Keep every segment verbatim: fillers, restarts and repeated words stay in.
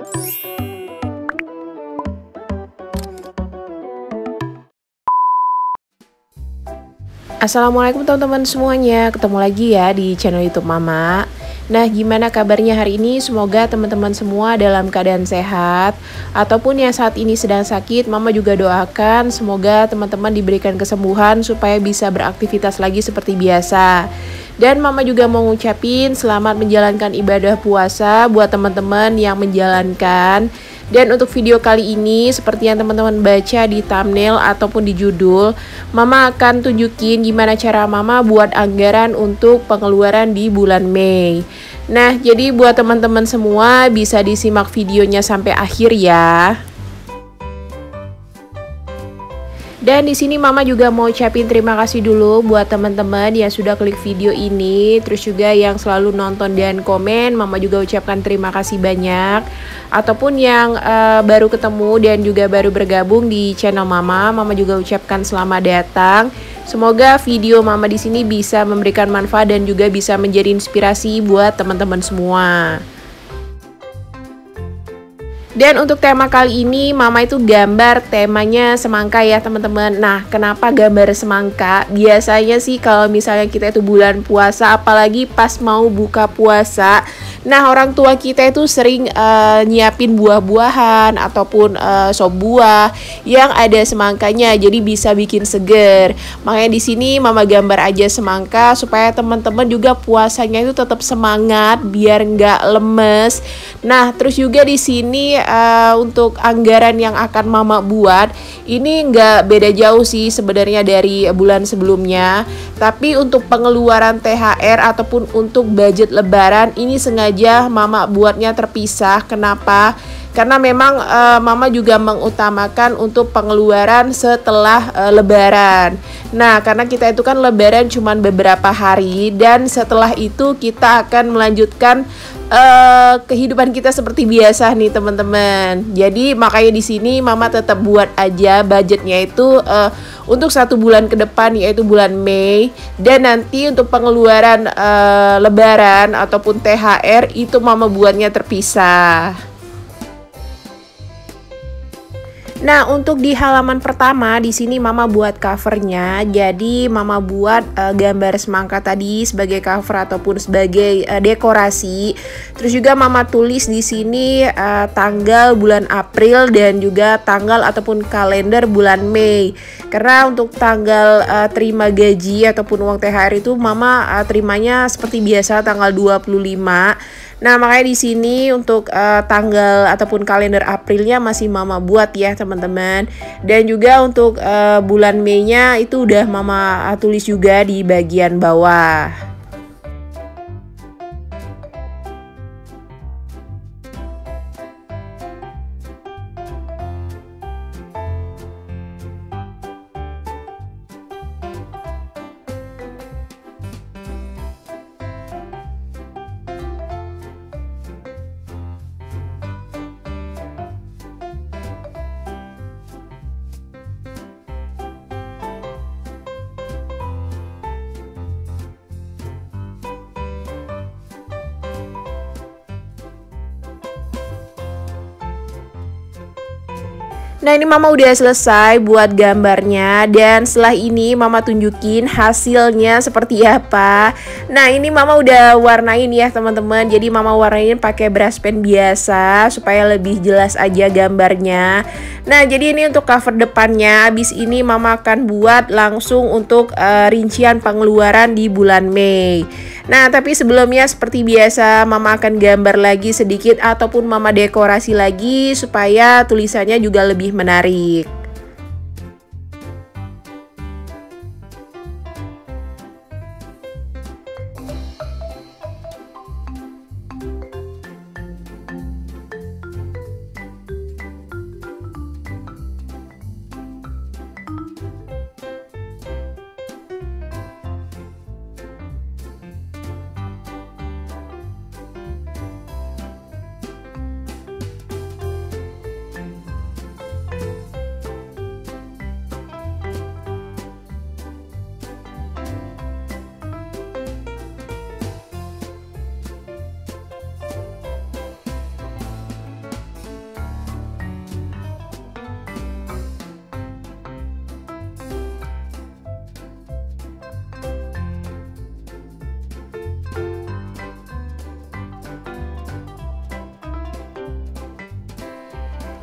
Assalamualaikum teman-teman semuanya, ketemu lagi ya di channel YouTube Mama. Nah, gimana kabarnya hari ini? Semoga teman-teman semua dalam keadaan sehat. Ataupun yang saat ini sedang sakit, Mama juga doakan semoga teman-teman diberikan kesembuhan supaya bisa beraktivitas lagi seperti biasa. Dan Mama juga mau ngucapin selamat menjalankan ibadah puasa buat teman-teman yang menjalankan. Dan untuk video kali ini, seperti yang teman-teman baca di thumbnail ataupun di judul, Mama akan tunjukin gimana cara Mama buat anggaran untuk pengeluaran di bulan Mei. Nah, jadi buat teman-teman semua bisa disimak videonya sampai akhir ya. Dan di sini Mama juga mau ucapin terima kasih dulu buat teman-teman yang sudah klik video ini, terus juga yang selalu nonton dan komen. Mama juga ucapkan terima kasih banyak. Ataupun yang uh, baru ketemu dan juga baru bergabung di channel Mama, Mama juga ucapkan selamat datang. Semoga video Mama di sini bisa memberikan manfaat dan juga bisa menjadi inspirasi buat teman-teman semua. Dan untuk tema kali ini, Mama itu gambar temanya semangka ya teman-teman. Nah, kenapa gambar semangka? Biasanya sih kalau misalnya kita itu bulan puasa, apalagi pas mau buka puasa, nah orang tua kita itu sering uh, nyiapin buah-buahan ataupun uh, sop buah yang ada semangkanya, jadi bisa bikin seger. Makanya di sini Mama gambar aja semangka supaya teman-teman juga puasanya itu tetap semangat biar nggak lemes. Nah, terus juga di sini Uh, untuk anggaran yang akan Mama buat ini nggak beda jauh sih sebenarnya dari bulan sebelumnya, tapi untuk pengeluaran T H R ataupun untuk budget lebaran ini sengaja Mama buatnya terpisah. Kenapa? Karena memang uh, Mama juga mengutamakan untuk pengeluaran setelah uh, lebaran. Nah, karena kita itu kan lebaran cuma beberapa hari dan setelah itu kita akan melanjutkan uh, kehidupan kita seperti biasa nih teman-teman. Jadi makanya di sini Mama tetap buat aja budgetnya itu uh, untuk satu bulan ke depan, yaitu bulan Mei. Dan nanti untuk pengeluaran uh, lebaran ataupun T H R itu Mama buatnya terpisah. Nah, untuk di halaman pertama di sini Mama buat covernya. Jadi Mama buat uh, gambar semangka tadi sebagai cover ataupun sebagai uh, dekorasi. Terus juga Mama tulis di sini uh, tanggal bulan April dan juga tanggal ataupun kalender bulan Mei. Karena untuk tanggal uh, terima gaji ataupun uang T H R itu Mama uh, terimanya seperti biasa tanggal dua puluh lima. Nah, makanya di sini untuk uh, tanggal ataupun kalender Aprilnya masih Mama buat ya teman-teman. Dan juga untuk uh, bulan Mei-nya itu udah Mama uh, tulis juga di bagian bawah. Nah, ini Mama udah selesai buat gambarnya. Dan setelah ini Mama tunjukin hasilnya seperti apa. Nah, ini Mama udah warnain ya teman-teman. Jadi Mama warnain pakai brush pen biasa supaya lebih jelas aja gambarnya. Nah, jadi ini untuk cover depannya. Habis ini Mama akan buat langsung untuk uh, rincian pengeluaran di bulan Mei. Nah, tapi sebelumnya seperti biasa Mama akan gambar lagi sedikit ataupun Mama dekorasi lagi supaya tulisannya juga lebih menarik.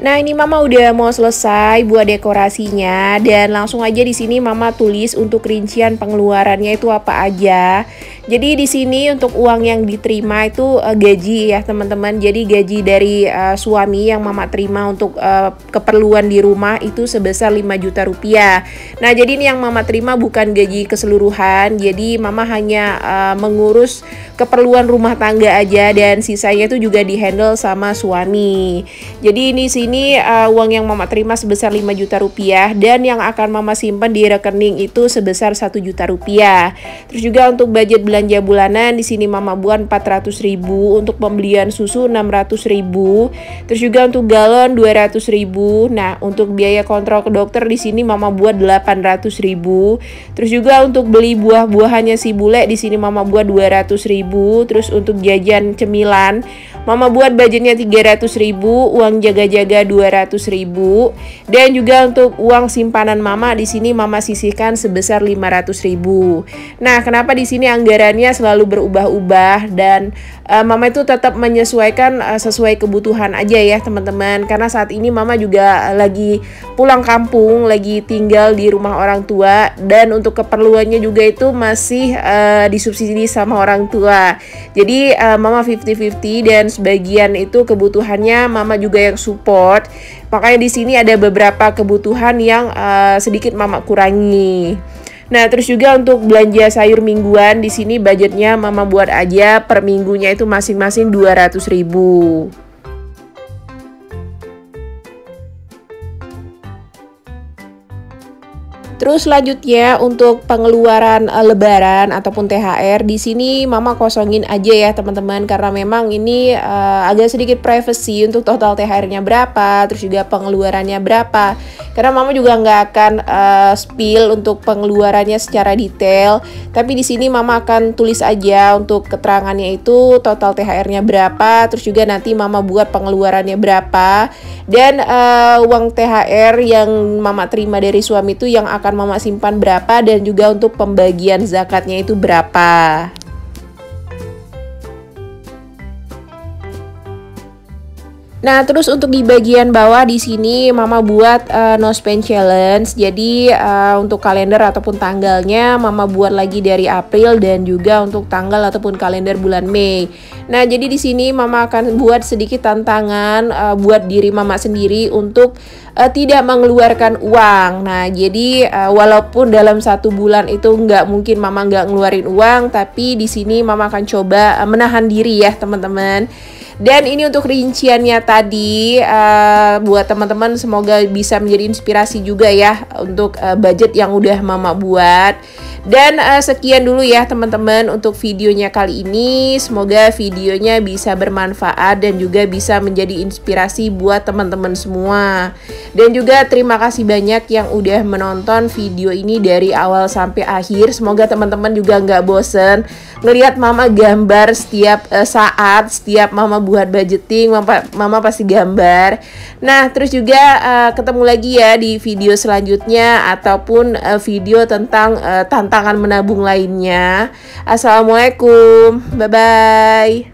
Nah, ini Mama udah mau selesai buat dekorasinya dan langsung aja di sini Mama tulis untuk rincian pengeluarannya itu apa aja. Jadi di sini untuk uang yang diterima itu uh, gaji ya teman-teman. Jadi gaji dari uh, suami yang Mama terima untuk uh, keperluan di rumah itu sebesar lima juta rupiah. Nah, jadi ini yang Mama terima bukan gaji keseluruhan. Jadi Mama hanya uh, mengurus keperluan rumah tangga aja dan sisanya itu juga dihandle sama suami. Jadi ini sini uh, uang yang Mama terima sebesar lima juta rupiah dan yang akan Mama simpan di rekening itu sebesar satu juta rupiah. Terus juga untuk budget belanja bulanan di sini Mama buat empat ratus ribu, untuk pembelian susu enam ratus ribu, terus juga untuk galon dua ratus ribu. Nah, untuk biaya kontrol ke dokter di sini Mama buat delapan ratus ribu. Terus juga untuk beli buah-buahannya si bule di sini Mama buat dua ratus ribu. Terus untuk jajan cemilan Mama buat budgetnya tiga ratus ribu, uang jaga-jaga dua ratus ribu, dan juga untuk uang simpanan Mama di sini Mama sisihkan sebesar lima ratus ribu. Nah, kenapa di sini anggarannya selalu berubah-ubah dan uh, Mama itu tetap menyesuaikan uh, sesuai kebutuhan aja ya teman-teman. Karena saat ini Mama juga lagi pulang kampung, lagi tinggal di rumah orang tua dan untuk keperluannya juga itu masih uh, disubsidi sama orang tua. Jadi uh, Mama fifty fifty dan sebagian itu kebutuhannya Mama juga yang support. Makanya di sini ada beberapa kebutuhan yang uh, sedikit Mama kurangi. Nah, terus juga untuk belanja sayur mingguan di sini budgetnya Mama buat aja per minggunya itu masing-masing dua ratus ribu. Terus selanjutnya untuk pengeluaran uh, lebaran ataupun T H R di sini Mama kosongin aja ya teman-teman, karena memang ini uh, agak sedikit privacy untuk total T H R-nya berapa, terus juga pengeluarannya berapa. Karena Mama juga nggak akan uh, spill untuk pengeluarannya secara detail, tapi di sini Mama akan tulis aja untuk keterangannya itu total T H R-nya berapa, terus juga nanti Mama buat pengeluarannya berapa, dan uh, uang T H R yang Mama terima dari suami itu yang akan Mama simpan berapa, dan juga untuk pembagian zakatnya itu berapa. Nah, terus untuk di bagian bawah di sini Mama buat uh, no spend challenge. Jadi uh, untuk kalender ataupun tanggalnya Mama buat lagi dari April dan juga untuk tanggal ataupun kalender bulan Mei. Nah, jadi di sini Mama akan buat sedikit tantangan uh, buat diri Mama sendiri untuk uh, tidak mengeluarkan uang. Nah, jadi uh, walaupun dalam satu bulan itu nggak mungkin Mama nggak ngeluarin uang, tapi di sini Mama akan coba uh, menahan diri ya teman-teman. Dan ini untuk rinciannya tadi uh, buat teman-teman, semoga bisa menjadi inspirasi juga ya untuk uh, budget yang udah Mama buat. Dan uh, sekian dulu ya teman-teman untuk videonya kali ini. Semoga videonya bisa bermanfaat dan juga bisa menjadi inspirasi buat teman-teman semua. Dan juga terima kasih banyak yang udah menonton video ini dari awal sampai akhir. Semoga teman-teman juga nggak bosen ngelihat Mama gambar setiap uh, saat, setiap Mama buat budgeting, Mama, Mama pasti gambar. Nah, terus juga uh, ketemu lagi ya di video selanjutnya ataupun uh, video tentang uh, tantangan menabung lainnya. Assalamualaikum, bye-bye.